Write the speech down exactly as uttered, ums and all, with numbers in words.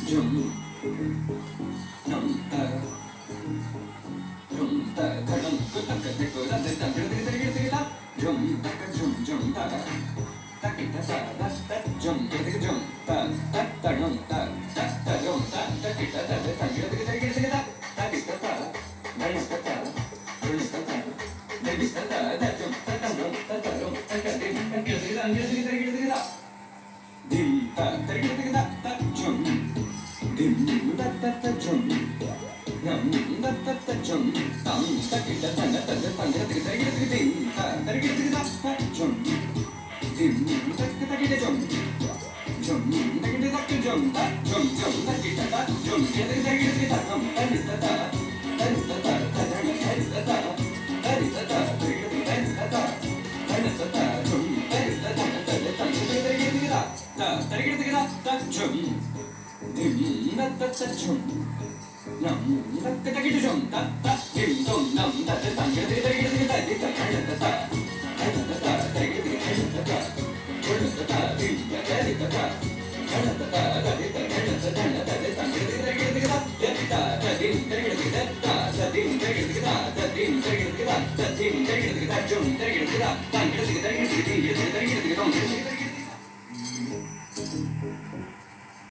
Jum, num ta, jum ta, ta jum, good ta, good good ta, ta ta, good good good ta, jum ta, jum jum ta, ta ki ta ta ta ta, jum ta ta jum ta, ta ta jum ta, ta ta jum ta, ta ki ta ta ta, good good good good ta, ta ki ta ta, ta ki ta ta, ta ki ta ta, ta ki ta ta, ta jum ta ta jum ta ta jum, ta ka dim, ta ki ta ta, good good good good ta, dim ta, ta ki ta ta ta jum. Dim da da da jum, yum da da da jum, tam da ki da da da da da da da da da da dim da da ki da da da jum, dim da da da ki da jum, jum da ki da da ki jum da jum jum da ki da da jum ki da da ki da da jum da ki da da da ki da da da da ki da da da da ki da da da ki da da da da da da jum da ki da da da da da da ki da da da ki da da jum. Dim da da da jum, nam da da da ki jum da da dim dum nam da da da ki da da ki da da da da da da da da da ki da da da da da dim da da da da da da da da da ki da da da da da da ki da da da dim da ki da da da dim da ki da da da dim da ki da da da dim da ki da da jum da ki da da da ki da da